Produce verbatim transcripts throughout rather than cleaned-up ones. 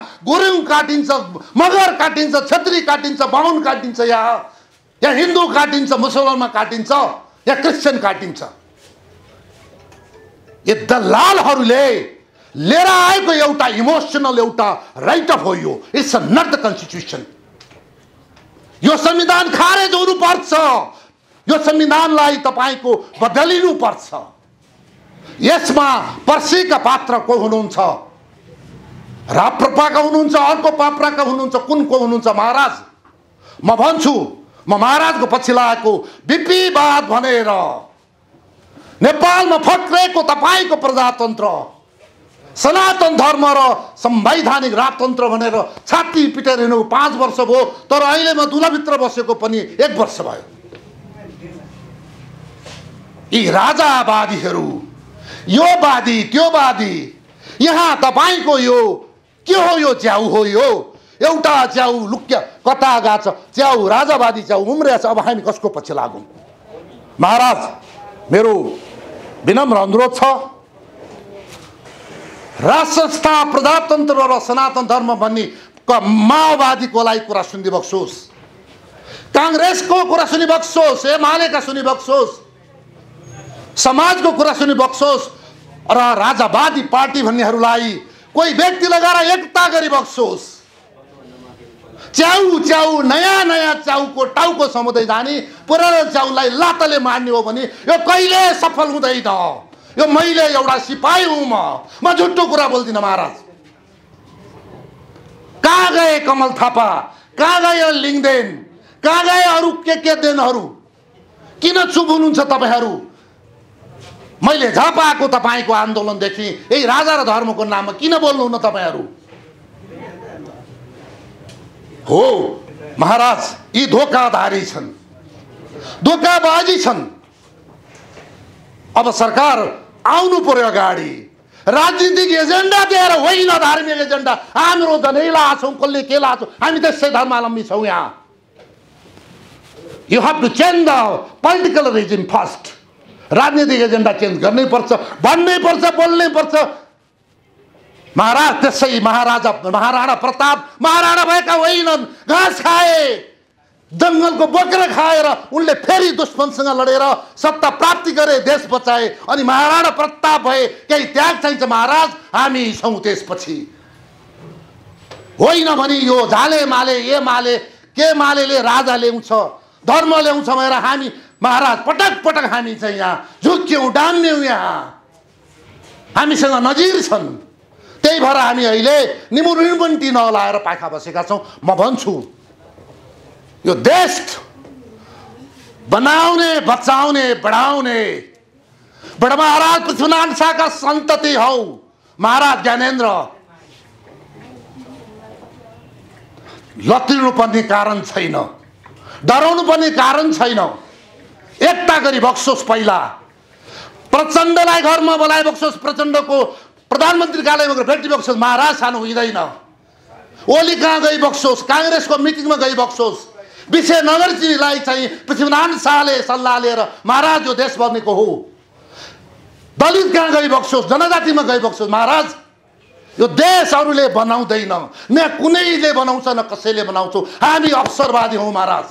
गुरुङ काटिन्छ, मगर काटिन्छ, छेत्री काटिन्छ, बाहुन काटिन्छ, यहाँ यहाँ हिन्दू काटिन्छ, मुसलमान काटिन्छ, या क्रिस्चियन काटिन्छ। ये दलालहरूले लिएर आएको एउटा इमोसनल एउटा राइट अफ हो यो। It's not the constitution. यो संविधान खारेज हुनुपर्छ। यो संविधानलाई तपाईको बदलिनु पर्छ। यसमा पर्सीका पात्र को हुनुहुन्छ? राप्रपाका हुनुहुन्छ, अर्को पाप्राका हुनुहुन्छ, कुनको हुनुहुन्छ? महाराज, म भन्छु, म महाराजको पछि लागेको बिपीवाद भनेर नेपालमा फक्रेको तपाईको प्रजातन्त्र, सनातन धर्म र संवैधानिक राजतन्त्र भनेर छाती पिटेर हिँड्नु पाँच वर्ष भयो, तर अहिले म दुलाभित्र बसेको पनि एक वर्ष भयो। यी राजावादीहरू, यो वादी त्यो वादी, यहाँ तपाईको यो के हो? यो च्याउ हो। यो एउटा च्याउ लुक्या कता गएको छ? च्याउ राजावादी च्याउ उम्रिया छ। अब हामी कसको पछि लागौं? महाराज, मेरो विनम्र अनुरोध छ, राज संस्था, प्रजातन्त्र र सनातन धर्म भन्ने माओवादीकोलाई कुरा सुनिबक्सोस्, कांग्रेसको कुरा सुनिबक्सोस्, एमालेका सुनिबक्सोस्, समाजको कुरा सुनिबक्सोस् र राजावादी पार्टी भन्नेहरूलाई कोही व्यक्ति लगाएर एकता गरिबक्सोस्। च्याउ च्याउ नयाँ नयाँ च्याउको टाउको समुदाय जाने, पुरानो च्याउलाई लातले मार्ने हो भने यो कहिले सफल हुँदैन। यो मैले एउटा सिपाही हुँ, म म झुट्टो कुरा बोल्दिनँ। महाराज, कहाँ गए कमल थापा? कहाँ गए लिङ्गदेन? कहाँ गए अरू के के देनहरू? किन चुप हुनुहुन्छ तपाईहरू? मैले झापाको तपाईको आन्दोलनदेखि यही राजा र धर्मको नाममा किन बोल्नुहुन्न तपाईहरू? हो महाराज, यी धोकाधारी छन्, धोकाबाजी छन्। अब सरकार आउनु पर्यो अगाडि, राजनीतिक एजेन्डा दिएर होइन, धार्मिक एजेन्डा। हाम्रो धनै लाछौँ, कसले के लाछौँ, हामी त्यसै धर्मावलम्बी छौँ। यहाँ you have to change the political regime first. राजनीतिक एजेन्डा चेन्ज गर्नै पर्छ, भन्नै पर्छ, बोल्नै पर्छ। महाराज त्यसै महाराजा महाराणा प्रताप महाराणा भएका होइनन्, घाँस खाए, जङ्गलको बोकेर खाएर उनले फेरि दुश्मनसँग लडेर सत्ता प्राप्ति गरे, देश बचाए, अनि महाराणा प्रताप भए। केही त्याग चाहिन्छ महाराज, हामी छौँ त्यसपछि। होइन भने यो झाले माले, ए माले, के मालेले राजा ल्याउँछ, धर्म ल्याउँछ भनेर हामी महाराज पटक पटक हामी चाहिँ यहाँ झुक्क्यौँ, डान्यौँ। यहाँ हामीसँग नजिर छन्, त्यही भएर हामी अहिले निमुनिमुन्टी नलाएर पाखा बसेका छौँ। म भन्छु, यो देश बनाउने, बचाउने, बढाउने बडा महाराज पृथ्वीनारायण शाहका सन्तति हौ। महाराज ज्ञानेन्द्र, लत्रिनु पर्ने कारण छैन, डराउनु पर्ने कारण छैन। एकता गरी बक्सोस्। पहिला प्रचण्डलाई घरमा बोलाए बक्सोस्, प्रचण्डको प्रधानमन्त्री कार्यालयमा गएर भेटी बक्सोस्। महाराज सानो हुँदैन। ओली कहाँ गई बक्सोस्, काङ्ग्रेसको मिटिङमा गई बक्सोस्। विषय नगरजीलाई चाहिँ पृथ्वीनारायण शाहले सल्लाह लिएर महाराज यो देश बन्नेको हो। दलित कहाँ गई बक्सोस्, जनजातिमा गई बक्सोस्। महाराज, यो देश अरूले बनाउँदैन, न कुनैले बनाउँछ, न कसैले बनाउँछौ। हामी अवसरवादी हौँ महाराज।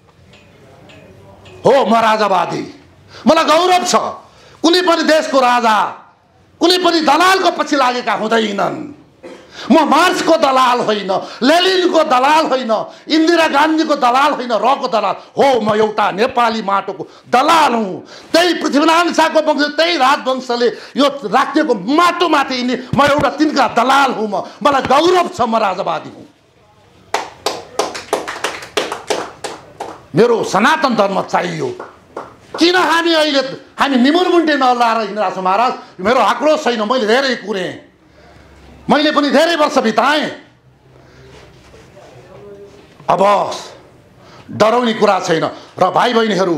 हो, म राजावादी। मलाई गौरव छ, कुनै पनि देशको राजा कुनै पनि दलालको पछि लागेका हुँदैनन्। म मार्क्सको दलाल होइन, लेनिनको दलाल होइन, इन्दिरा गान्धीको दलाल होइन, रको दलाल हो। म एउटा नेपाली माटोको दलाल हुँ। त्यही पृथ्वीनारायण शाहको वंश, त्यही राजवंशले यो राखेको माटोमाथि हिँड्ने म एउटा तिनका दलाल हुँ। म मलाई गौरव छ, म राजावादी हुँ। मेरो सनातन धर्म चाहियो। किन हामी अहिले हामी निमुरमुन्टे नलाएर हिँडिरहेको छौँ महाराज? मेरो आक्रोश छैन, मैले धेरै कुरेँ, मैले पनि धेरै वर्ष बिताएँ। अब डराउने कुरा छैन। र भाइ बहिनीहरू,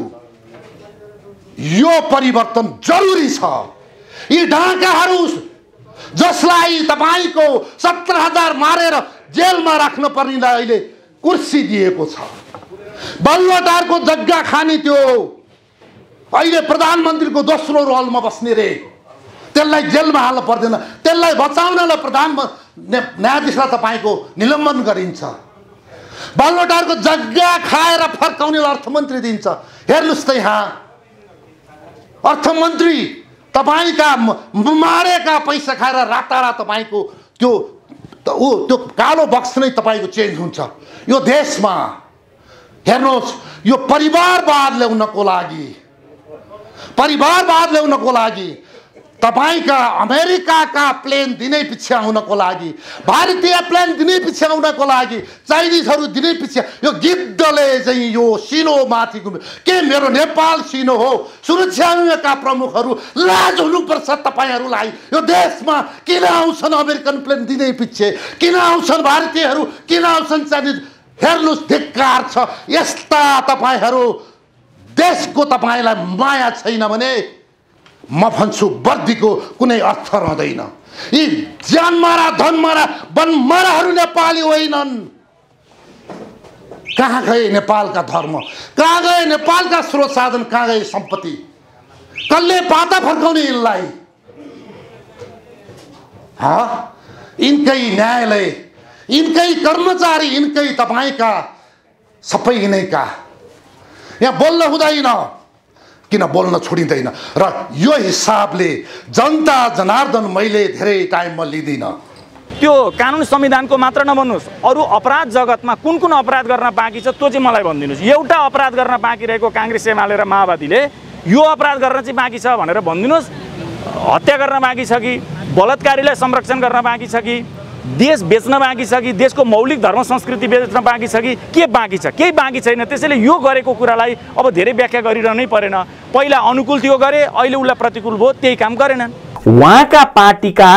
यो परिवर्तन जरुरी छ। यी ढाकाहरू जसलाई तपाईको सत्र हजार मारेर जेलमा राख्न पर्नेलाई अहिले कुर्सी दिएको छ, बल्लटारको जग्गा खाने त्यो अहिले प्रधानमन्त्रीको दोस्रो रोलमा बस्ने रे, त्यसलाई जेलमा हाल्न पर्दैन। त्यसलाई बचाउनलाई प्रधान न्यायाधीशलाई तपाईँको निलम्बन गरिन्छ। बालुवाटारको जग्गा खाएर फर्काउनेलाई अर्थमन्त्री दिन्छ। हेर्नुहोस् त यहाँ अर्थमन्त्री तपाईँका मारेका पैसा खाएर रातारात तपाईँको त्यो ऊ त्यो कालो बक्स नै तपाईँको चेन्ज हुन्छ यो देशमा। हेर्नुहोस् यो परिवारवाद ल्याउनको लागि परिवारवाद ल्याउनको लागि तपाईका अमेरिकाका प्लेन दिनै पछि आउनको लागि भारतीय प्लेन दिनै पछि आउनको लागि चाइनिजहरू दिनै पछि यो गिद्धले चाहिँ यो सिनोमाथि के मेरो नेपाल सिनो हो। सुरक्षाका प्रमुखहरू लाज हुनुपर्छ तपाईँहरूलाई। यो देशमा किन आउँछन् अमेरिकन प्लेन दिनै पछि, किन आउँछन् भारतीयहरू, किन आउँछन् चाइनिज। हेर्नुहोस् धिक्कार छ। यस्ता तपाईँहरू देशको तपाईँलाई माया छैन भने म भन्छु वर्दीको कुनै अर्थ रहँदैन। यी ज्यान मारा धन मारा वन माराहरू नेपाली होइनन्। कहाँ गए नेपालका धर्म, कहाँ गए नेपालका स्रोत साधन, कहाँ गए सम्पत्ति, कसले पाता फर्काउने यिनलाई? हाँ, यिनकै न्यायालय, यिनकै कर्मचारी, यिनकै तपाईँका सबै यिनैका। यहाँ बोल्न हुँदैन, किन बोल्न छोडिँदैन। र यो हिसाबले जनता जनार्दन मैले धेरै टाइम म लिँदिनँ। त्यो कानुन संविधानको मात्र नभन्नुहोस्, अरू अपराध जगतमा कुन कुन अपराध गर्न बाँकी छ त्यो चाहिँ मलाई भनिदिनुहोस्। एउटा अपराध गर्न बाँकी रहेको काङ्ग्रेस एमाले र माओवादीले यो अपराध गर्न चाहिँ बाँकी छ भनेर भनिदिनुहोस्। हत्या गर्न बाँकी छ कि, बलात्कारीलाई संरक्षण गर्न बाँकी छ कि, देश बेच्न बाँकी छ कि, देशको मौलिक धर्म संस्कृति बेच्न बाँकी छ कि, के बाँकी छ? केही बाँकी छैन। त्यसैले यो गरेको कुरालाई अब धेरै व्याख्या गरिरहनै परेन। पहिला अनुकूल थियो गरे, अहिले उसलाई प्रतिकूल भयो, त्यही काम गरेनन्। उहाँका पार्टीका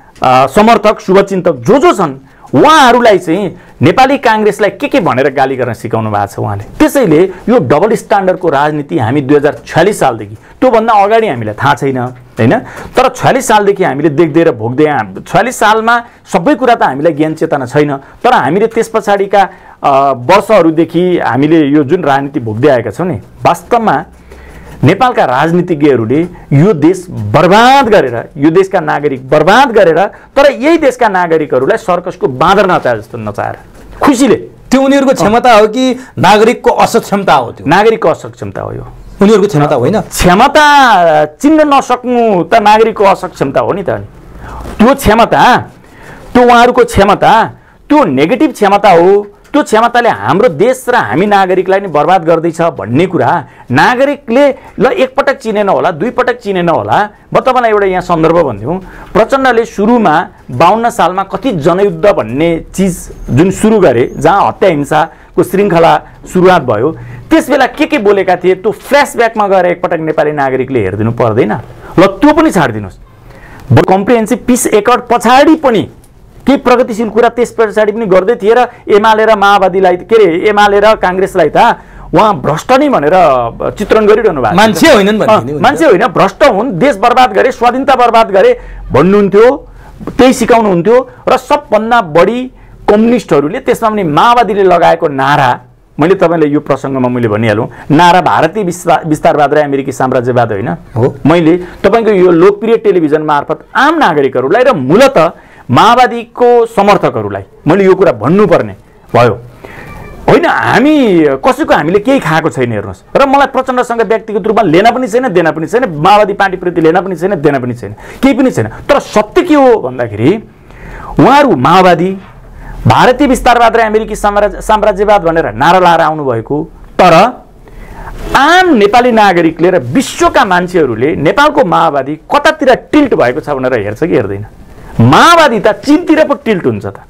समर्थक शुभचिन्तक जो जो छन् उहाँहरूलाई चाहिँ नेपाली काङ्ग्रेसलाई के के भनेर गाली गर्न सिकाउनु भएको छ उहाँले। त्यसैले यो डबल स्ट्यान्डर्डको राजनीति हामी दुई हजार छयालिस सालदेखि, त्योभन्दा अगाडि हामीलाई थाहा छैन होइन, तर छयालिस सालदेखि हामीले देख्दै र भोग्दै, छयालिस सालमा सबै कुरा त हामीलाई ज्ञान चेतना छैन, तर हामीले त्यस पछाडिका वर्षहरूदेखि हामीले यो जुन राजनीति भोग्दै आएका छौँ नि, वास्तवमा नेपालका राजनीतिज्ञहरूले यो देश बर्बाद गरेर, यो देशका नागरिक बर्बाद गरेर, तर यही देशका नागरिकहरूलाई सर्कसको बाँदर नचाहे जस्तो नचाहेर खुसीले, त्यो उनीहरूको क्षमता हो कि नागरिकको असक्षमता हो? त्यो नागरिकको असक्षमता हो। यो उनीहरूको क्षमता होइन। क्षमता चिन्न नसक्नु त नागरिकको असक्षमता हो नि त। त्यो क्षमता, त्यो उहाँहरूको क्षमता, त्यो नेगेटिभ क्षमता हो। त्यो क्षमताले हाम्रो देश र हामी नागरिकलाई नै बर्बाद गर्दैछ भन्ने कुरा नागरिकले ल एकपटक चिनेन होला, दुई पटक चिनेन होला। म तपाईँलाई एउटा यहाँ सन्दर्भ भनिदिउँ। प्रचण्डले सुरुमा बाहन्न सालमा कति जनयुद्ध भन्ने चिज जुन सुरु गरे, जहाँ हत्या हिंसाको श्रृङ्खला सुरुवात भयो, त्यस बेला के के बोलेका थिए त्यो फ्ल्यासब्याकमा गएर एकपटक नेपाली नागरिकले हेरिदिनु पर्दैन? ल त्यो पनि छाडिदिनुहोस्। कम्प्रिहेन्सिभ पिस एकर्ड पछाडि पनि केही प्रगतिशील कुरा त्यस पछाडि पनि गर्दै थिए र एमाले र माओवादीलाई, के अरे एमाले र काङ्ग्रेसलाई त उहाँ भ्रष्ट नै भनेर चित्रण गरिरहनु भएको। मान्छे होइनन् भन्ने, मान्छे होइन, भ्रष्ट हुन्, देश बर्बाद गरे, स्वाधीनता बर्बाद गरे भन्नुहुन्थ्यो, त्यही सिकाउनुहुन्थ्यो। र सबभन्दा बढी कम्युनिस्टहरूले, त्यसमा पनि माओवादीले लगाएको नारा, मैले तपाईँलाई यो प्रसङ्गमा मैले भनिहालौँ, नारा भारतीय विस्तार विस्तारवाद र अमेरिकी साम्राज्यवाद होइन हो। मैले तपाईँको यो लोकप्रिय टेलिभिजन मार्फत आम नागरिकहरूलाई र मूलत माओवादीको समर्थकहरूलाई मैले यो कुरा भन्नुपर्ने भयो होइन। हामी कसैको हामीले केही खाएको छैन हेर्नुहोस्। र मलाई प्रचण्डसँग व्यक्तिगत रूपमा लेन पनि छैन, देन पनि छैन, माओवादी पार्टीप्रति लेन पनि छैन, देन पनि छैन, केही पनि छैन। तर सत्य के हो भन्दाखेरि उहाँहरू माओवादी, भारतीय विस्तारवाद र अमेरिकी साम्राज्य साम्राज्यवाद भनेर नारा लाएर आउनुभएको, तर आम नेपाली नागरिकले र विश्वका मान्छेहरूले नेपालको माओवादी कतातिर टिल्ट भएको छ भनेर हेर्छ कि हेर्दैन? माओवादी त चीनतिर पो टिल्ट हुन्छ त।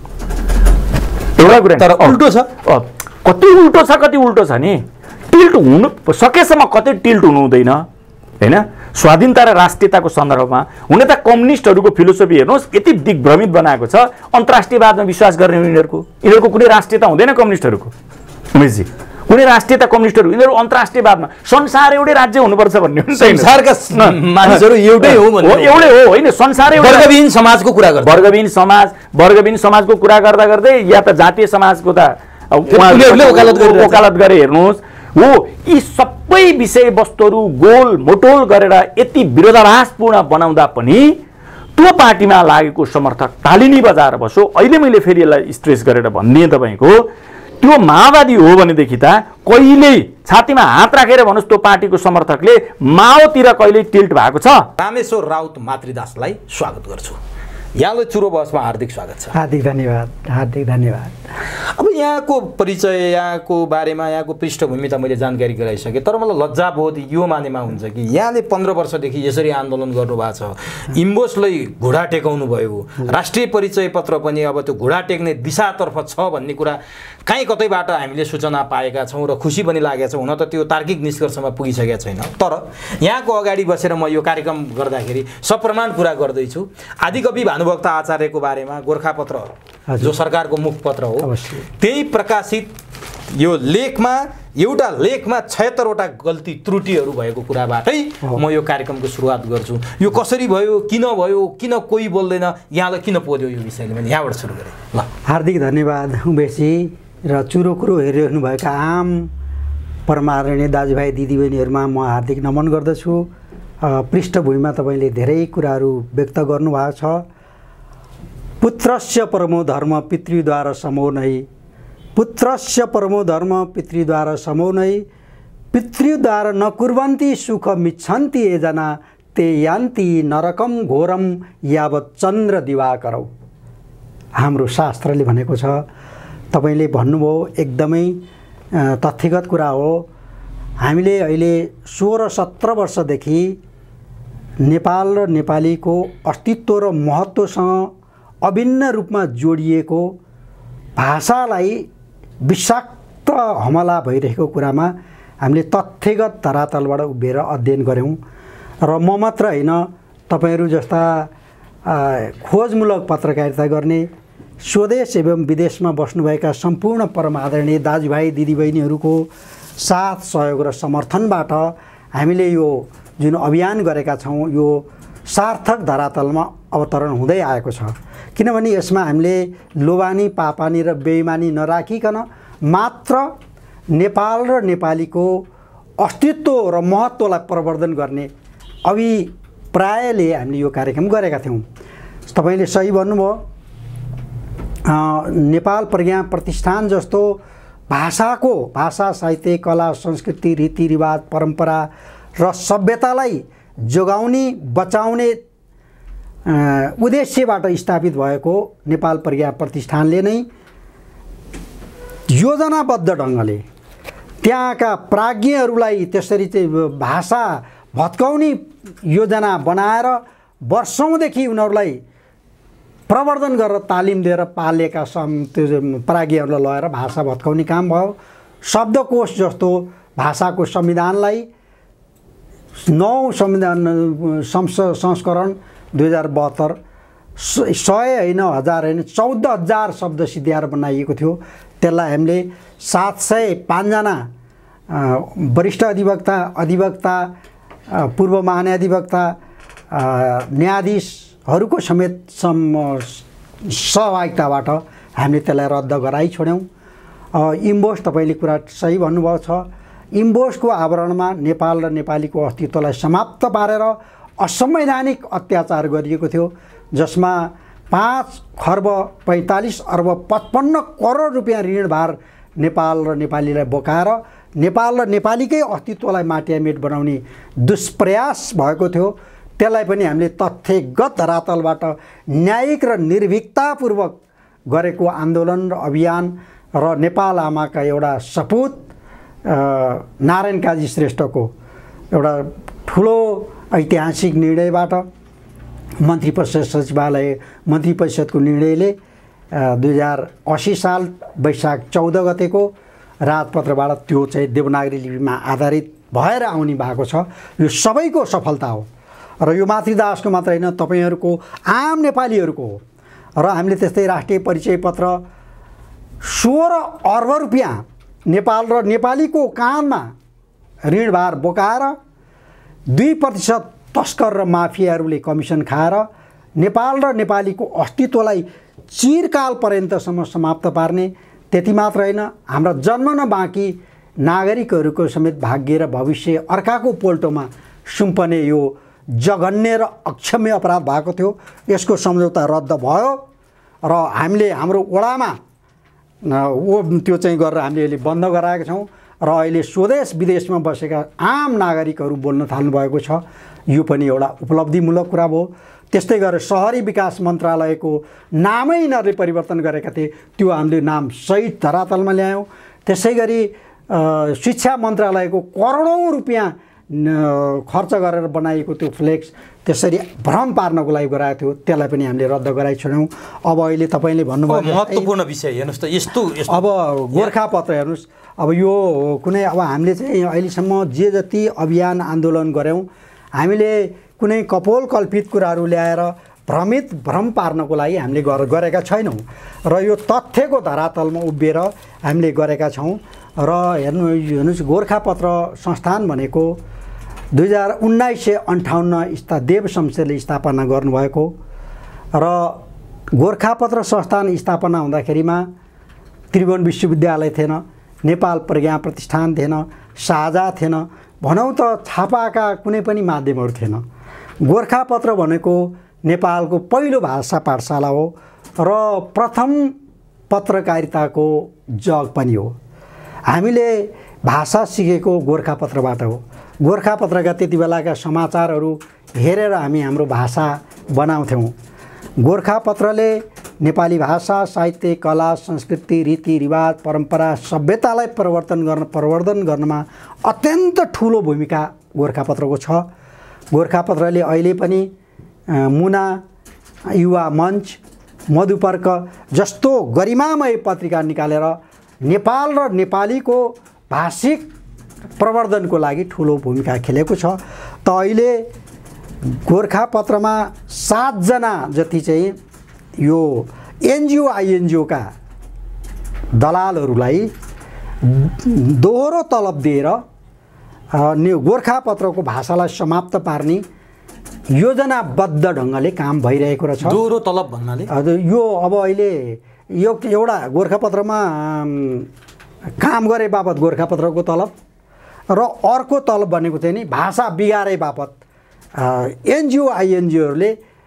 एउटा कुरा तर उल्टो छ, कति उल्टो छ, कति उल्टो छ नि। टिल्ट हुनु सकेसम्म कतै टिल्ट हुनु हुँदैन होइन। स्वाधीनता र राष्ट्रियताको सन्दर्भमा हुन त कम्युनिस्टहरूको फिलोसफी हेर्नुहोस्, यति दिग्भ्रमित बनाएको छ। अन्तर्राष्ट्रियवादमा विश्वास गर्ने यिनीहरूको यिनीहरूको कुनै राष्ट्रियता हुँदैन कम्युनिस्टहरूको। उमेशजी, कुनै राष्ट्रियता कम्युनिस्टहरू, यिनीहरू अन्तर्राष्ट्रियवादमा संसार एउटै राज्य हुनुपर्छ भन्ने हुन्छ। संसारका मानिसहरू एउटै हो भन्ने, एउटै हो होइन। संसार वर्गविहीन समाजको कुरा गर्दा, वर्गविहीन समाज वर्गविहीन समाजको कुरा गर्दा गर्दै या त जातीय समाजको त उनीहरूले वकालत गरे वकालत गरे हेर्नुहोस् हो। यी सबै विषयवस्तुहरू गोल मोटोल गरेर यति विरोधाभासपूर्ण बनाउँदा पनि त्यो त्यो पार्टीमा लागेको समर्थक तालिनी बजाएर बसो। अहिले मैले फेरि यसलाई स्ट्रेस गरेर भनिदिएँ तपाईँको, त्यो माओवादी हो भनेदेखि त कहिल्यै छातीमा हात राखेर भन्नुहोस् त्यो पार्टीको समर्थकले माओतिर कहिल्यै टिल्ट भएको छ? रामेश्वर राउत मातृदासलाई स्वागत गर्छु। यहाँलाई चुरो बहसमा हार्दिक स्वागत छ। हार्दिक धन्यवाद, हार्दिक धन्यवाद। अब यहाँको परिचय, यहाँको बारेमा, यहाँको पृष्ठभूमि त मैले जानकारी गराइसकेँ, तर मलाई लज्जा बोध यो मानेमा हुन्छ कि यहाँले पन्ध्र वर्षदेखि यसरी आन्दोलन गर्नुभएको छ, इम्बोसलाई घुँडा टेकाउनु भयो, राष्ट्रिय परिचय पत्र पनि अब त्यो घुँडा टेक्ने दिशातर्फ छ भन्ने कुरा कहीँ कतैबाट हामीले सूचना पाएका छौँ र खुसी पनि लागेको छ। हुन त त्यो तार्किक निष्कर्षमा पुगिसकेको छैन, तर यहाँको अगाडि बसेर म यो कार्यक्रम गर्दाखेरि सप्रमाण कुरा गर्दैछु। आदिकवि भानुभक्त आचार्यको बारेमा गोर्खापत्र जो सरकारको मुखपत्र हो, त्यही प्रकाशित यो लेखमा एउटा लेखमा छयत्तरवटा गल्ती त्रुटिहरू भएको कुराबाटै म यो कार्यक्रमको सुरुवात गर्छु। यो कसरी भयो, किन भयो, किन कोही बोल्दैन, यहाँलाई किन पोल्यो यो विषयले, मैले यहाँबाट सुरु गरेँ। ल, हार्दिक धन्यवाद उमेशजी र चुरो कुरो हेरिरहनुभएका आम परमादरणीय दाजुभाइ दिदीबहिनीहरूमा म हार्दिक नमन गर्दछु। पृष्ठभूमिमा तपाईँले धेरै कुराहरू व्यक्त गर्नुभएको छ। पुत्रस्य परमो धर्म पितृद्वारा समो नै, पुत्रस्य परमो धर्म पितृद्वारा समो नै, पितृद्वारा न कुर्वन्ति सुख मिच्छन्ति एजना, ते यान्ति नरकम घोरम यावत् चन्द्र दिवाकरौ। हाम्रो शास्त्रले भनेको छ। तपाईँले भन्नुभयो एकदमै तथ्यगत कुरा हो। हामीले अहिले सोह्र सत्र वर्षदेखि नेपाल र नेपालीको अस्तित्व र महत्त्वसँग अभिन्न रूपमा जोडिएको भाषालाई विषाक्त हमला भइरहेको कुरामा हामीले तथ्यगत धरातलबाट उभिएर अध्ययन गऱ्यौँ। र म मात्र होइन, तपाईँहरू जस्ता खोजमूलक पत्रकारिता गर्ने स्वदेश एवं विदेशमा बस्नुभएका सम्पूर्ण परम आदरणीय दाजुभाइ दिदीबहिनीहरूको साथ सहयोग र समर्थनबाट हामीले यो जुन अभियान गरेका छौँ यो सार्थक धरातलमा अवतरण हुँदै आएको छ। किनभने यसमा हामीले लोभानी पापानी र बेइमानी नराखिकन मात्र नेपाल र नेपालीको अस्तित्व र महत्त्वलाई प्रवर्धन गर्ने अभिप्रायले हामीले यो कार्यक्रम गरेका थियौँ। तपाईँले सही भन्नुभयो। नेपाल प्रज्ञा प्रतिष्ठान जस्तो भाषाको भाषा साहित्य कला संस्कृति रीतिरिवाज परम्परा र सभ्यतालाई जोगाउने बचाउने उद्देश्यबाट स्थापित भएको नेपाल प्रज्ञा प्रतिष्ठानले नै योजनाबद्ध ढङ्गले त्यहाँका प्राज्ञहरूलाई त्यसरी चाहिँ भाषा भत्काउने योजना बनाएर वर्षौँदेखि उनीहरूलाई प्रवर्धन गरेर तालिम दिएर पालेका सम त्यो प्राज्ञहरूलाई लगेर भाषा भत्काउने काम भयो। शब्दकोश जस्तो भाषाको संविधानलाई नौ संविधान संस संस्करण दुई हजार बहत्तर सय होइन हजार होइन चौध हजार शब्द सिद्ध्याएर बनाइएको थियो। त्यसलाई हामीले सात सय पाँचजना वरिष्ठ अधिवक्ता अधिवक्ता पूर्व महान्याधिवक्ता न्यायाधीशहरूको समेत सम सहभागिताबाट हामीले त्यसलाई रद्द गराइ छोड्यौँ। इम्बोस तपाईँले कुरा सही भन्नुभएको छ। इम्बोसको आवरणमा नेपाल र नेपालीको अस्तित्वलाई समाप्त पारेर असंवैधानिक अत्याचार गरिएको थियो, जसमा पाँच खर्ब पैँतालिस अर्ब पचपन्न करोड रुपियाँ ऋणभार नेपाल र नेपालीलाई बोकाएर नेपाल र नेपालीकै अस्तित्वलाई माटियामेट बनाउने दुष्प्रयास भएको थियो। त्यसलाई पनि हामीले तथ्यगत धरातलबाट न्यायिक र निर्भीकतापूर्वक गरेको आन्दोलन र अभियान र नेपाल आमाका एउटा सपुत नारायण काजी श्रेष्ठको एउटा ठुलो ऐतिहासिक निर्णयबाट मन्त्री परिषद सचिवालय मन्त्री परिषदको निर्णयले दुई हजार असी साल वैशाख चौध गतेको राजपत्रबाट त्यो चाहिँ देवनागरी लिपिमा आधारित भएर आउने भएको छ। यो सबैको सफलता हो र यो मातृदासको मात्र होइन, तपाईँहरूको आम नेपालीहरूको हो। र हामीले त्यस्तै राष्ट्रिय परिचय पत्र सोह्र अर्ब रुपियाँ नेपाल र नेपालीको कानमा ऋणभार बोकाएर दुई प्रतिशत तस्कर र माफियाहरूले कमिसन खाएर नेपाल र नेपालीको अस्तित्वलाई चिरकाल पर्यन्तसम्म समाप्त पार्ने, त्यति मात्र होइन हाम्रा जन्म न बाँकी नागरिकहरूको समेत भाग्य र भविष्य अर्काको पोल्टोमा सुम्पने यो जघन्य र अक्षम्य अपराध भएको थियो। यसको सम्झौता रद्द भयो र हामीले हाम्रो वडामा ओ त्यो चाहिँ गरेर हामीले अहिले बन्द गराएका छौँ र अहिले स्वदेश विदेशमा बसेका आम नागरिकहरू बोल्न थाल्नुभएको छ। यो पनि एउटा उपलब्धिमूलक कुरा भयो। त्यस्तै गरेर सहरी विकास मन्त्रालयको नामै यिनीहरूले परिवर्तन गरेका थिए, त्यो हामीले नाम सहित धरातलमा ल्यायौँ। त्यसै गरी शिक्षा मन्त्रालयको करोडौँ रुपियाँ खर्च गरेर बनाइएको त्यो फ्लेक्स त्यसरी भ्रम पार्नको लागि गराएको थियो, त्यसलाई पनि हामीले रद्द गराइ छोड्यौँ। अब अहिले तपाईँले भन्नुभयो महत्त्वपूर्ण विषय हेर्नुहोस् त, यस्तो अब गोर्खापत्र हेर्नुहोस्। अब यो कुनै अब हामीले चाहिँ अहिलेसम्म जे जति अभियान आन्दोलन गऱ्यौँ, हामीले कुनै कपोल कल्पित कुराहरू ल्याएर भ्रमित भ्रम पार्नको लागि हामीले गरेका छैनौँ र यो तथ्यको धरातलमा उभिएर हामीले गरेका छौँ। र हेर्नु हेर्नुहोस् गोर्खापत्र संस्थान भनेको दुई हजार उन्नाइस सय अन्ठाउन्न स्था देव शमशेरले स्थापना गर्नुभएको र गोर्खापत्र संस्थान स्थापना हुँदाखेरिमा त्रिभुवन विश्वविद्यालय थिएन, नेपाल प्रज्ञा प्रतिष्ठान थिएन, साझा थिएन, भनौँ त छापाका कुनै पनि माध्यमहरू थिएन। गोर्खापत्र भनेको नेपालको पहिलो भाषा पाठशाला हो र प्रथम पत्रकारिताको जग पनि हो। हामीले भाषा सिकेको गोर्खापत्रबाट हो। गोर्खापत्रका त्यति बेलाका समाचारहरू हेरेर हामी हाम्रो भाषा बनाउँथ्यौँ। गोर्खापत्रले नेपाली भाषा, साहित्य, कला, संस्कृति, रीतिरिवाज, परम्परा, सभ्यतालाई परिवर्तन गर्न प्रवर्धन गर्नमा अत्यन्त ठुलो भूमिका गोर्खापत्रको छ। गोर्खापत्रले अहिले पनि मुना, युवा मञ्च, मधुपर्क जस्तो गरिमामय पत्रिका निकालेर नेपाल र नेपालीको भाषिक प्रवर्धनको लागि ठुलो भूमिका खेलेको छ। त अहिले गोर्खापत्रमा सातजना जति चाहिँ यो एनजिओ आइएनजिओका दलालहरूलाई दोहोरो तलब दिएर गोर्खापत्रको भाषालाई समाप्त पार्ने योजनाबद्ध ढङ्गले काम भइरहेको रहेछ। दोहोरो तलब भन्नाले हजुर, यो अब अहिले यो एउटा गोर्खापत्रमा काम गरे बापत गोर्खापत्रको तलब र अर्को तलब भनेको चाहिँ नि भाषा बिगारे बापत एनजिओ आइएनजिओहरूले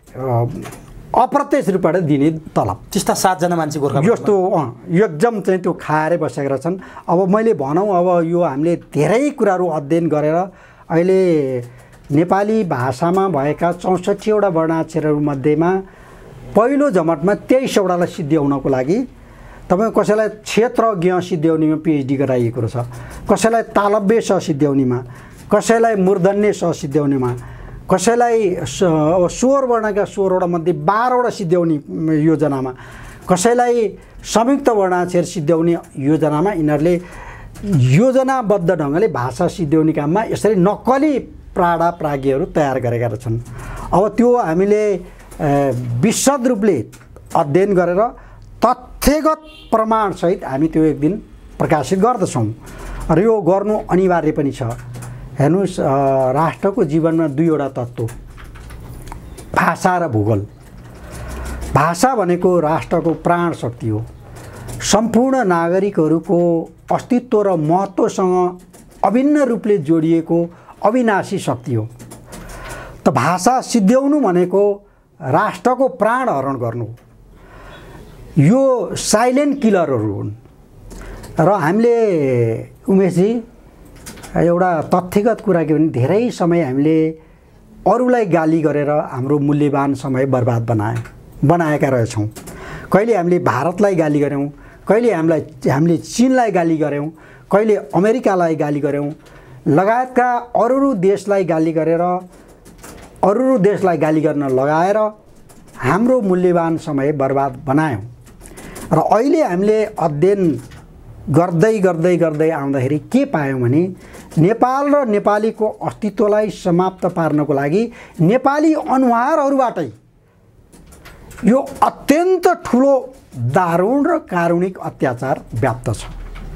अप्रत्यक्ष रूपबाट दिने तलब। त्यस्ता सातजना मान्छे गोर्खा यस्तो एकदम चाहिँ त्यो खाएरै बसेका रहेछन्। अब मैले भनौँ अब यो हामीले धेरै कुराहरू अध्ययन गरेर अहिले नेपाली भाषामा भएका चौसठीवटा वर्णाक्षरहरूमध्येमा पहिलो जमटमा तेइसवटालाई सिद्ध्याउनको लागि तपाईँ कसैलाई क्षेत्रज्ञ सिद्ध्याउनेमा पिएचडी गराइएको रहेछ, कसैलाई तालव्य स सिद्ध्याउनेमा, कसैलाई मूर्धन्य स सिद्ध्याउनेमा, कसैलाई अब सोह्र वर्णका सोह्रवटा मध्ये बाह्रवटा सिद्ध्याउने योजनामा, कसैलाई संयुक्त वर्णाक्षर सिद्ध्याउने योजनामा यिनीहरूले योजनाबद्ध ढङ्गले भाषा सिद्ध्याउने काममा यसरी नक्कली प्राडा प्राज्ञहरू तयार गरेका रहेछन्। अब त्यो हामीले विशद रूपले अध्ययन गरेर तथ्यगत प्रमाणसहित हामी त्यो एक दिन प्रकाशित गर्दछौँ र यो गर्नु अनिवार्य पनि छ। हेर्नुहोस्, राष्ट्रको जीवनमा दुईवटा तत्त्व, भाषा र भूगोल। भाषा भनेको राष्ट्रको प्राण शक्ति हो, सम्पूर्ण नागरिकहरूको अस्तित्व र महत्त्वसँग अभिन्न रूपले जोडिएको अविनाशी शक्ति हो। त भाषा सिद्ध्याउनु भनेको राष्ट्रको प्राण हरण गर्नु, यो साइलेन्ट किलरहरू हुन्। र हामीले उमेशजी एउटा तथ्यगत कुरा के भने धेरै समय हामीले अरूलाई गाली गरेर हाम्रो मूल्यवान समय बर्बाद बनाए बनाएका रहेछौँ। कहिले हामीले भारतलाई गाली गऱ्यौँ, कहिले हामीलाई हामीले चीनलाई गाली गऱ्यौँ, कहिले अमेरिकालाई गाली गऱ्यौँ, लगायतका अरू देशलाई गाली गरेर अरू देशलाई गाली गर्न लगाएर हाम्रो मूल्यवान समय बर्बाद बनायौँ। र अहिले हामीले अध्ययन गर्दै गर्दै गर्दै आउँदाखेरि के पायौँ भने नेपाल र नेपालीको अस्तित्वलाई समाप्त पार्नको लागि नेपाली अनुहारहरूबाटै यो अत्यन्त ठुलो दारुण र कारुणिक अत्याचार व्याप्त छ।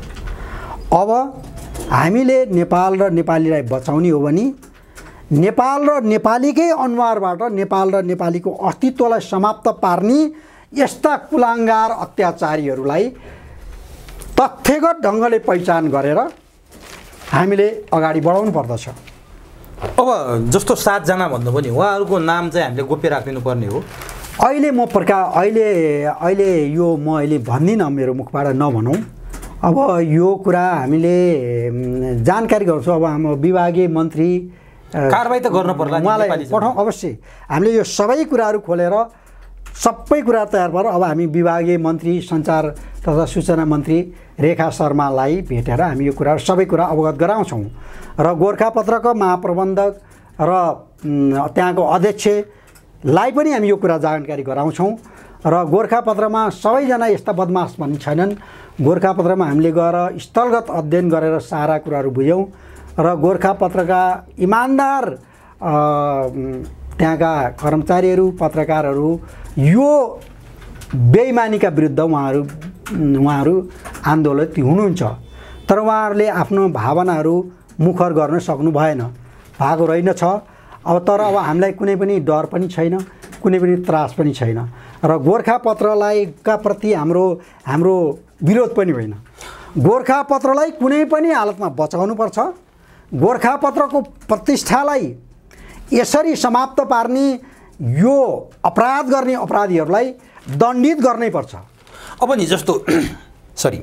अब हामीले नेपाल र नेपालीलाई बचाउने हो भने नेपाल र नेपालीकै अनुहारबाट नेपाल र नेपालीको अस्तित्वलाई समाप्त पार्ने यस्ता कुलाङ्गार अत्याचारीहरूलाई तथ्यगत ढङ्गले पहिचान गरेर हामीले अगाडि बढाउनु पर्दछ। अब जस्तो सातजना भन्नुभयो नि उहाँहरूको नाम चाहिँ हामीले गोप्य राखिदिनु पर्ने हो। अहिले म प्रकार अहिले अहिले यो म अहिले भन्दिनँ, मेरो मुखबाट नभनौँ। अब यो कुरा हामीले जानकारी गर्छौँ। अब हाम्रो विभागीय मन्त्री कारबाही त गर्नु पर्ला, उहाँलाई पठाउँ अवश्य। हामीले यो सबै कुराहरू खोलेर सबै कुरा तयार भएर अब हामी विभागीय मन्त्री सञ्चार तथा सूचना मन्त्री रेखा शर्मालाई भेटेर हामी यो कुरा सबै कुरा अवगत गराउँछौँ र गोरखापत्रको महाप्रबन्धक र त्यहाँको अध्यक्षलाई पनि हामी यो कुरा जानकारी गराउँछौँ र गोरखापत्रमा सबैजना यस्ता बदमास भन्ने छैनन्। गोरखापत्रमा हामीले गएर स्थलगत अध्ययन गरेर सारा कुराहरू बुझ्यौँ र गोरखापत्रका इमान्दार त्यहाँका कर्मचारीहरू पत्रकारहरू यो बेइमानीका विरुद्ध उहाँहरू उहाँहरू आन्दोलित हुनुहुन्छ, तर उहाँहरूले आफ्नो भावनाहरू मुखर गर्न सक्नु भएन, भएको रहेनछ। अब तर अब हामीलाई कुनै पनि डर पनि छैन, कुनै पनि त्रास पनि छैन र गोरखापत्रलाई का प्रति हाम्रो हाम्रो विरोध पनि होइन। गोरखापत्रलाई कुनै पनि हालतमा बचाउनुपर्छ। गोरखापत्रको प्रतिष्ठालाई यसरी समाप्त पार्ने यो अपराध गर्ने अपराधीहरूलाई दण्डित गर्नै पर्छ। अब नि जस्तो सरी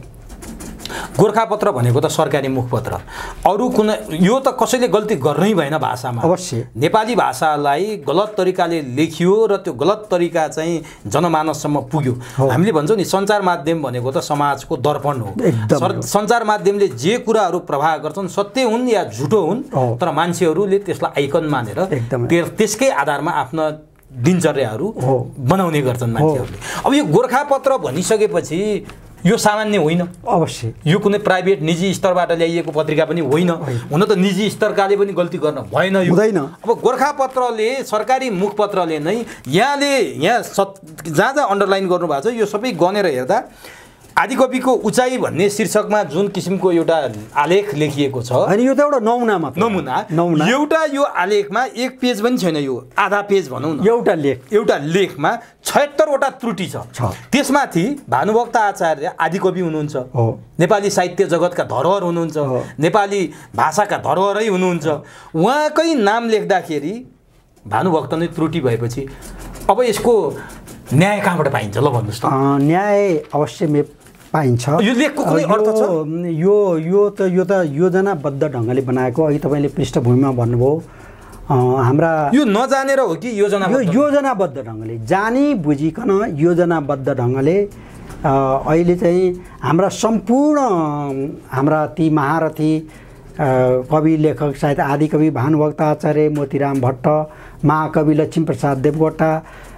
गोरखापत्र भनेको त सरकारी मुखपत्र, अरू कुनै यो त कसैले गल्ती गर्नै भएन भाषामा। अवश्य नेपाली भाषालाई गलत तरिकाले लेखियो र त्यो गलत तरिका चाहिँ जनमानससम्म पुग्यो। हामीले भन्छौँ नि सञ्चार माध्यम भनेको त समाजको दर्पण हो। सञ्चार माध्यमले जे कुराहरू प्रभाव गर्छन् सत्य हुन् या झुटो हुन्, तर मान्छेहरूले त्यसलाई आइकन मानेर त्यसकै आधारमा आफ्ना दिनचर्याहरू बनाउने गर्छन् मान्छेहरूले। अब यो गोरखापत्र भनिसकेपछि यो सामान्य होइन, अवश्य यो कुनै प्राइभेट निजी स्तरबाट ल्याइएको पत्रिका पनि होइन। हुन त निजी स्तरकाले पनि गल्ती गर्न भएन, यो हुँदैन। अब गोरखापत्रले सरकारी मुखपत्रले नै यहाँले यहाँ सत् जहाँ जहाँ अन्डरलाइन गर्नुभएको छ यो सबै गनेर हेर्दा आदिकविको उचाइ भन्ने शीर्षकमा जुन किसिमको एउटा आलेख लेखिएको छ, अनि यो त एउटा नमुना मात्र, नमुना नमुना एउटा यो आलेखमा एक पेज पनि छैन, यो आधा पेज भनौँ न, एउटा लेख एउटा लेखमा छयत्तरवटा त्रुटि छ। त्यसमाथि भानुभक्त आचार्य आदिकवि हुनुहुन्छ, नेपाली साहित्य जगतका धरोहर हुनुहुन्छ, नेपाली भाषाका धरोहरै हुनुहुन्छ। उहाँकै नाम लेख्दाखेरि भानुभक्त नै त्रुटि भएपछि अब यसको न्याय कहाँबाट पाइन्छ ल भन्नुहोस् त? न्याय अवश्य पाइन्छ। यो लेखको कुनै अर्थ छ? यो यो त यो त योजनाबद्ध ढङ्गले बनाएको। अघि तपाईँले पृष्ठभूमिमा भन्नुभयो हाम्रा यो नजानेर हो कि योजना? यो योजनाबद्ध ढङ्गले जानी बुझिकन योजनाबद्ध ढङ्गले अहिले चाहिँ हाम्रा सम्पूर्ण हाम्रा ती महारथी कवि लेखक साहित्य आदिकवि भानुभक्त आचार्य, मोतीराम भट्ट, महाकवि लक्ष्मीप्रसाद देवकोटा,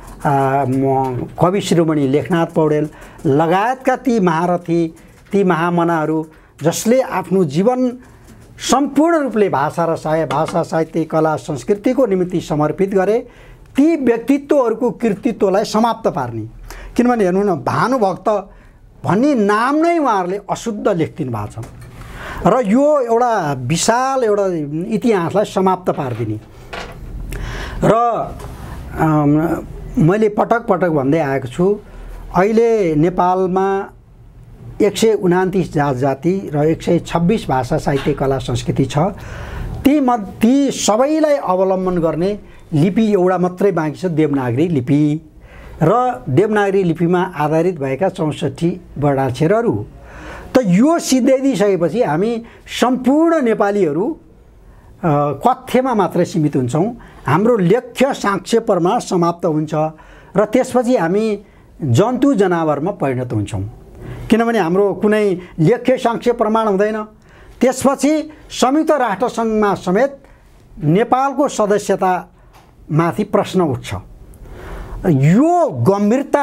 कवि शिरोमणि लेखनाथ पौडेल लगायतका ती महारथी ती महामनाहरू जसले आफ्नो जीवन सम्पूर्ण रूपले भाषा र साहित्य भाषा साहित्य कला संस्कृतिको निमित्त समर्पित गरे, ती व्यक्तित्वहरूको कृतित्वलाई समाप्त पार्ने। किनभने हेर्नु न, भानुभक्त भन्ने नाम नै उहाँहरूले अशुद्ध लेखिदिनु भएको छ र यो एउटा विशाल एउटा इतिहासलाई समाप्त पारिदिने। र मैले पटक पटक भन्दै आएको छु, अहिले नेपालमा एक सय उनातिस जात जाति र एक सय छब्बिस भाषा साहित्य कला संस्कृति छ। ती म ती सबैलाई अवलम्बन गर्ने लिपि एउटा मात्रै बाँकी छ, देवनागरी लिपि। र देवनागरी लिपिमा आधारित भएका चौसठी वर्णाक्षरहरू। त यो सिद्ध्याइदिसकेपछि हामी सम्पूर्ण नेपालीहरू कथ्यमा मात्रै सीमित हुन्छौँ, हाम्रो लेख्य साक्ष्य प्रमाण समाप्त हुन्छ र त्यसपछि हामी जन्तु जनावरमा परिणत हुन्छौँ। किनभने हाम्रो कुनै लेख्य साक्ष्य प्रमाण हुँदैन। त्यसपछि संयुक्त राष्ट्रसङ्घमा समेत नेपालको सदस्यतामाथि प्रश्न उठ्छ। यो गम्भीरता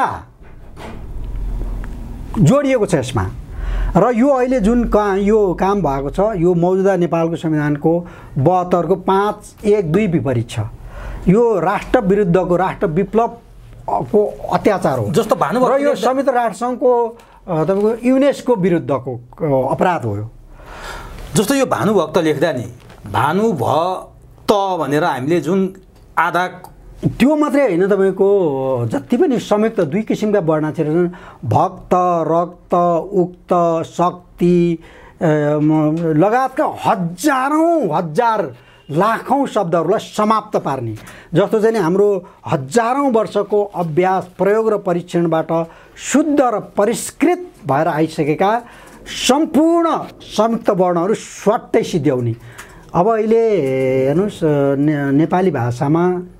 जोडिएको छ यसमा। र यो अहिले जुन का यो काम भएको छ यो मौजुदा नेपालको संविधानको बहत्तरको पाँच एक दुई विपरीत छ। यो राष्ट्र विरुद्धको राष्ट्र विप्लवको अत्याचार हो जस्तो भानुभक्त र यो संयुक्त राष्ट्रसङ्घको तपाईँको युनेस्को विरुद्धको अपराध हो। यो जस्तो यो भानुभक्त लेख्दा नि भानुभक्त भनेर हामीले जुन आधा त्यो मात्रै होइन, तपाईँको जति पनि संयुक्त दुई किसिमका वर्णाक्षर छन्, भक्त, रक्त, उक्त, शक्ति लगायतका हजारौँ हजार लाखौँ शब्दहरूलाई समाप्त पार्ने, जस्तो चाहिँ हाम्रो हजारौँ वर्षको अभ्यास प्रयोग र परीक्षणबाट शुद्ध र परिष्कृत भएर आइसकेका सम्पूर्ण संयुक्त वर्णहरू स्वाट्टै सिद्ध्याउने। अब अहिले हेर्नुहोस् नेपाली भाषामा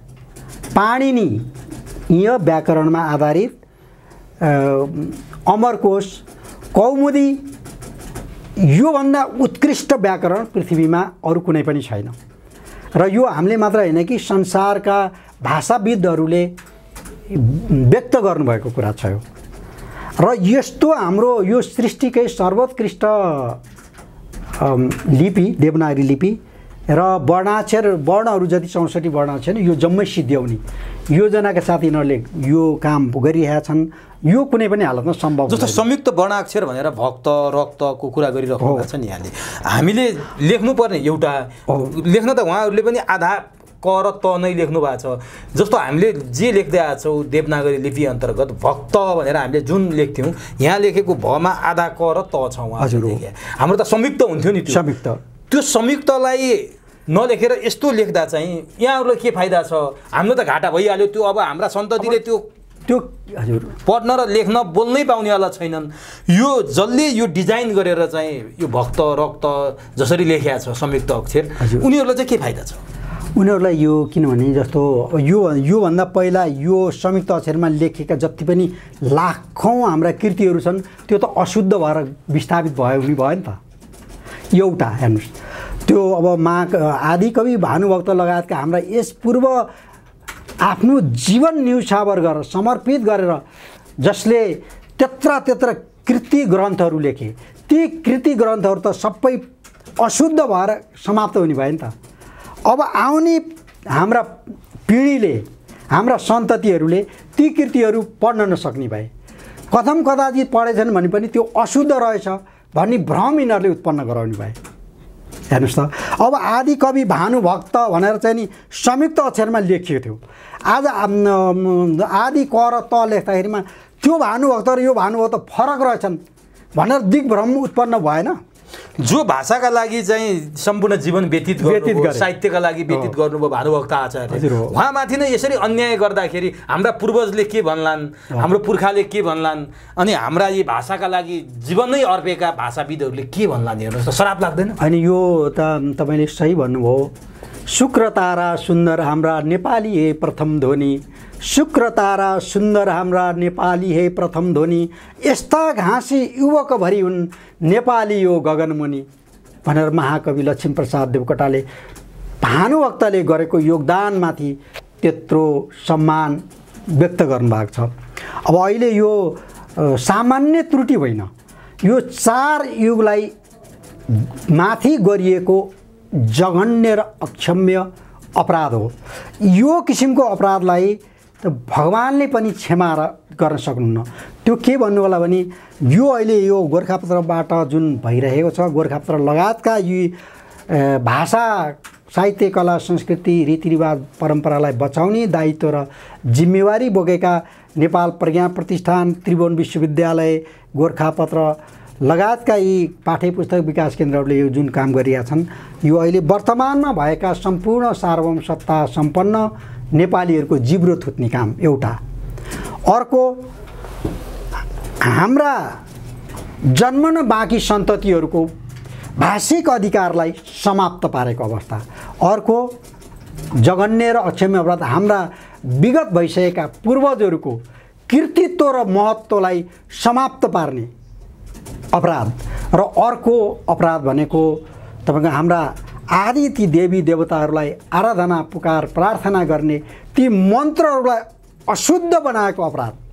पाणिनीय व्याकरणमा आधारित अमरकोश, कौमुदी योभन्दा उत्कृष्ट व्याकरण पृथ्वीमा अरू कुनै पनि छैन। र यो हामीले मात्र होइन कि संसारका भाषाविदहरूले व्यक्त गर्नुभएको कुरा छ यो। र यस्तो हाम्रो यो सृष्टिकै सर्वोत्कृष्ट लिपि देवनागरी लिपि र वर्णाक्षर वर्णहरू जति चौसठी वर्ण छन् यो जम्मै सिद्ध्याउने योजनाका साथ यिनीहरूले यो काम गरिरहेका छन्। यो कुनै पनि हालतमा सम्भव जस्तो संयुक्त वर्णाक्षर भनेर भक्त रक्तको कुरा गरिराख्नु भएको छ नि। यहाँले हामीले लेख्नुपर्ने एउटा लेख्न त उहाँहरूले पनि आधा क र त नै लेख्नु भएको छ। जस्तो हामीले जे लेख्दै आएको छौँ देवनागरी लिपि अन्तर्गत भक्त भनेर हामीले जुन लेख्थ्यौँ यहाँ लेखेको भमा आधा क र त छ उहाँ। हजुर, हाम्रो त संयुक्त हुन्थ्यो नि। संयुक्त त्यो संयुक्तलाई नलेखेर यस्तो लेख्दा चाहिँ यहाँहरूलाई के फाइदा छ? हाम्रो त घाटा भइहाल्यो। त्यो अब हाम्रा सन्ततिले त्यो त्यो हजुर पढ्न र लेख्न बोल्नै पाउनेवाला छैनन्। यो जसले यो डिजाइन गरेर चाहिँ यो भक्त रक्त जसरी लेखेको छ संयुक्त अक्षर, उनीहरूलाई चाहिँ के फाइदा छ? उनीहरूलाई यो किनभने जस्तो यो योभन्दा पहिला यो संयुक्त अक्षरमा लेखेका जति पनि लाखौँ हाम्रा कृतिहरू छन् त्यो त अशुद्ध भएर विस्थापित भयो हुने भयो नि त। एउटा हेर्नुहोस् त्यो अब मा आदिकवि भानुभक्त लगायतका हाम्रा यस पूर्व आफ्नो जीवन न्यौछावर गरेर समर्पित गरेर जसले त्यत्र त्यत्र कृति ग्रन्थहरू लेखे, ती कृति ग्रन्थहरू त सबै अशुद्ध भएर समाप्त हुने भयो नि त। अब आउने हाम्रा पिँढीले हाम्रा सन्ततिहरूले ती कृतिहरू पढ्न नसक्ने भए, कथम कदाचित पढेछन् भने पनि त्यो अशुद्ध रहेछ भन्ने भ्रम यिनीहरूले उत्पन्न गराउने भए। हेर्नुहोस् त अब आदि कवि भानुभक्त भनेर चाहिँ नि संयुक्त अक्षरमा लेखिएको थियो। आज आदि क र त लेख्दाखेरिमा त्यो भानुभक्त र यो भानुभक्त फरक रहेछन् भनेर दिग्भ्रम उत्पन्न भएन। जो भाषाका लागि चाहिँ सम्पूर्ण जीवन व्यतीत गर्नुभयो, साहित्यका लागि व्यतीत गर्नुभयो भानुभक्त आचार्य, उहाँमाथि नै यसरी अन्याय गर्दाखेरि हाम्रा पूर्वजले के भन्लान्, हाम्रो पुर्खाले के भन्लान्, अनि हाम्रा यी भाषाका लागि जीवनै अर्पेका भाषाविदहरूले के भन्लान्? हेर्नुहोस् त श्राप लाग्दैन? अनि यो त तपाईँले सही भन्नुभयो। शुक्र तारा सुन्दर हाम्रा नेपाली हे प्रथम ध्वनि, शुक्र तारा सुन्दर हाम्रा नेपाली हे प्रथम ध्वनि, यस्ता घाँसी युवकभरि हुन् नेपाली यो गगनमुनि भनेर महाकवि लक्ष्मीप्रसाद देवकोटाले भानुभक्तले गरेको योगदानमाथि त्यत्रो सम्मान व्यक्त गर्नुभएको छ। अब अहिले यो सामान्य त्रुटि होइन, यो चार युगलाई माथि गरिएको जघन्य र अक्षम्य अपराध हो। यो किसिमको अपराधलाई त भगवानले पनि क्षमा गर्न सक्नुहुन्न। त्यो के भन्नु होला भने यो अहिले यो गोरखापत्रबाट जुन भइरहेको छ, गोरखापत्र लगायतका यी भाषा साहित्य कला संस्कृति रीतिरिवाज परम्परालाई बचाउने दायित्व र जिम्मेवारी बोकेका नेपाल प्रज्ञा प्रतिष्ठान, त्रिभुवन विश्वविद्यालय, गोरखापत्र लगायतका यी पाठ्य पुस्तक विकास केन्द्रहरूले यो जुन काम गरिरहेका छन्, यो अहिले वर्तमानमा भएका सम्पूर्ण सार्वभौम सत्ता सम्पन्न नेपालीहरूको जिब्रो थुत्ने काम एउटा। अर्को हाम्रा जन्मन बाँकी सन्ततिहरूको भाषिक अधिकारलाई समाप्त पारेको अवस्था। अर्को जघन्य र अक्षम्य अपराध हाम्रा विगत भइसकेका पूर्वजहरूको कृतित्व र महत्त्वलाई समाप्त पार्ने अपराध। र अर्को अपराध भनेको तपाईँको हाम्रा आदि ती देवी देवताहरूलाई आराधना पुकार प्रार्थना गर्ने ती मन्त्रहरूलाई अशुद्ध बनाएको अपराध।